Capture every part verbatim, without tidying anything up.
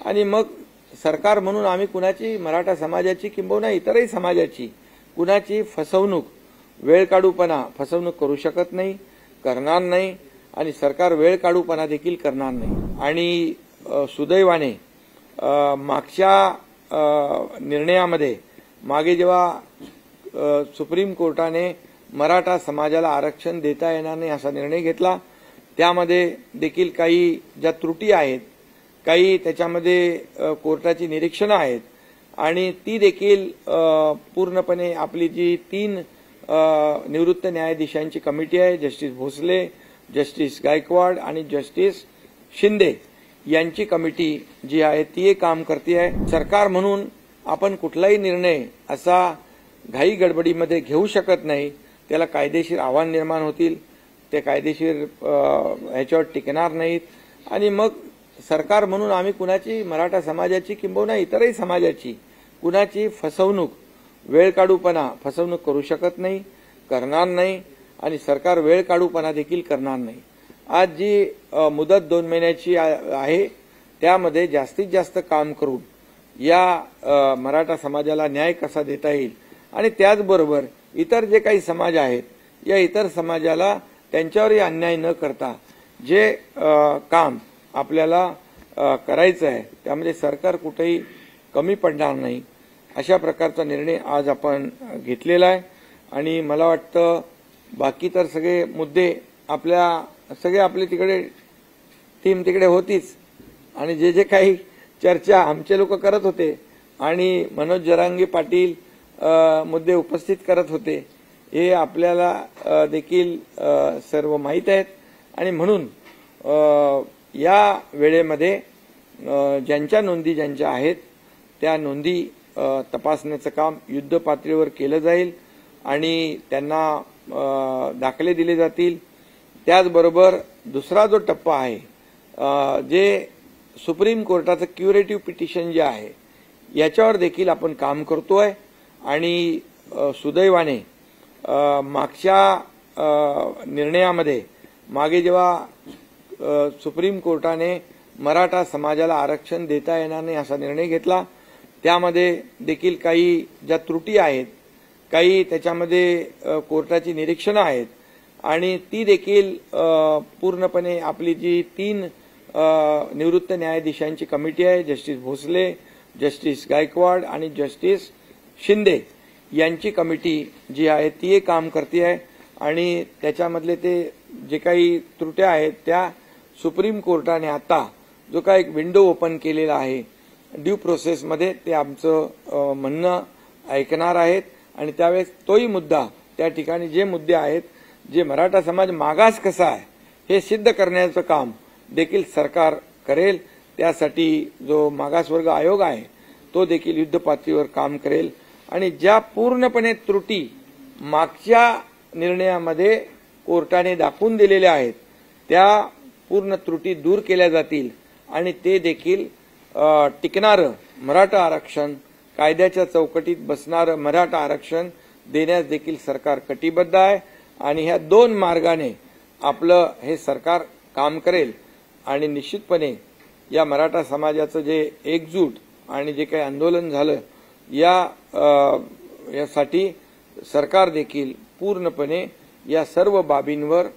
आणि मग सरकार म्हणून आम्ही कुणाची मराठा समाजाची किंबहुना इतरही समाजाची कुणाची फसवणूक वेळ काढूपणा फसवणूक करू शकत नाही, करणार नाही आणि सरकार वेळ काढूपणा देखील करणार नाही। आणि सुदैवाने मागच्या निर्णयामध्ये मागे जेव्हा सुप्रीम कोर्टाने मराठा समाजाला आरक्षण देता येणार नाही असा निर्णय घेतला, त्यामध्ये देखील काही ज्या त्रुटी आहेत, काही त्याच्यामध्ये कोर्टाची निरीक्षणं आहेत आणि ती देखील पूर्णपणे आपली जी तीन निवृत्त न्यायाधीशांची कमिटी आहे, जस्टिस भोसले, जस्टिस गायकवाड आणि जस्टिस शिंदे यांची कमिटी जी आहे ती काम करते आहे। सरकार म्हणून आपण कुठलाही निर्णय असा घाई गडबडीमध्ये घेऊ शकत नाही, त्याला कायदेशीर आव्हान निर्माण होतील, ते कायदेशीर ह्याच्यावर टिकणार नाहीत आणि मग सरकार म्हणून आम्ही कुणाची मराठा समाजाची किंबहुना इतरही समाजाची कुणाची फसवणूक वेळ काढूपणा फसवणूक करू शकत नाही, करणार नाही आणि सरकार वेळ काढूपणा देखील करणार नाही। आज जी मुदत दोन महिन्याची आहे त्यामध्ये जास्तीत जास्त काम करून या मराठा समाजाला न्याय कसा देता येईल आणि त्याचबरोबर इतर जे काही समाज आहेत या इतर समाजाला त्यांच्यावरही अन्याय न करता जे काम आपल्याला करायचं आहे त्यामध्ये सरकार कुठेही कमी पडणार नाही अशा प्रकारचा निर्णय आज आपण घेतलेला आहे। आणि मला वाटतं बाकी तर सगळे मुद्दे आपल्या सगळे आपले तिकडे टीम तिकडे होतीच आणि जे जे काही चर्चा आमचे लोक करत होते आणि मनोज जरांगे पाटील मुद्दे उपस्थित करत होते हे आपल्याला देखील सर्व माहीत आहेत आणि म्हणून या वेळेमध्ये ज्यांच्या नोंदी ज्यांच्या आहेत त्या नोंदी तपासण्याचं काम युद्ध पातळीवर केलं जाईल आणि त्यांना दाखले दिले जातील। त्याचबरोबर दुसरा जो टप्पा आहे जे सुप्रीम कोर्टाचं क्युरेटिव्ह पिटिशन जे आहे याच्यावर देखील आपण काम करतोय आणि सुदैवाने मागच्या निर्णयामध्ये मागे जेव्हा सुप्रीम कोर्टाने मराठा समाजाला आरक्षण देता येणार नाही असा निर्णय घेतला, त्यामध्ये देखील काही ज्या त्रुटी आहेत, काही त्याच्यामध्ये कोर्टाची निरीक्षणं आहेत आणि ती देखील पूर्णपणे आपली जी तीन निवृत्त न्यायाधीशांची कमिटी आहे, जस्टिस भोसले, जस्टिस गायकवाड आणि जस्टिस शिंदे यांची कमिटी जी आहे ती काम करते आहे आणि त्याच्यामधले ते जे काही त्रुट्या आहेत त्या सुप्रीम कोर्टाने आता जो काही एक विंडो ओपन केलेला आहे ड्यू प्रोसेसमध्ये ते आमचं म्हणणं ऐकणार आहेत आणि त्यावेळेस तोही मुद्दा त्या ठिकाणी जे मुद्दे आहेत जे मराठा समाज मागास कसा आहे हे सिद्ध करण्याचं काम देखील सरकार करेल। त्यासाठी जो मागासवर्ग आयोग आहे तो देखील युद्ध पातळीवर काम करेल आणि ज्या पूर्णपणे त्रुटी मागच्या निर्णयामध्ये कोर्टाने दाखवून दिलेल्या आहेत त्या पूर्ण त्रुटी दूर केल्या जातील आणि ते देखील टिकणारं मराठा आरक्षण, कायद्याच्या चौकटीत बसणारं मराठा आरक्षण देण्यास देखील सरकार कटिबद्ध आहे आणि ह्या दोन मार्गाने आपलं हे सरकार काम करेल आणि निश्चितपणे या मराठा समाजाचं जे एकजूट आणि जे काही आंदोलन झालं या यासाठी सरकार देखील पूर्णपणे या सर्व बाबींवर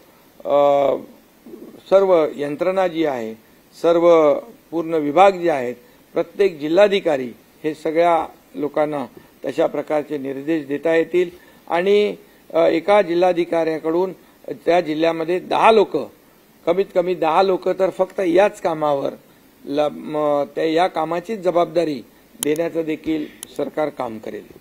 सर्व यंत्रणा जी आहे, सर्व पूर्ण विभाग जे आहेत, प्रत्येक जिल्हाधिकारी हे सगळ्या लोकांना तशा प्रकारचे निर्देश देता येतील आणि एका जिल्हाधिकाऱ्याकडून त्या जिल्ह्यामध्ये दहा लोक कमीत कमी दहा लोक तर फक्त याच कामावर त्या या कामाची जबाबदारी देण्याचं देखील सरकार काम करेल।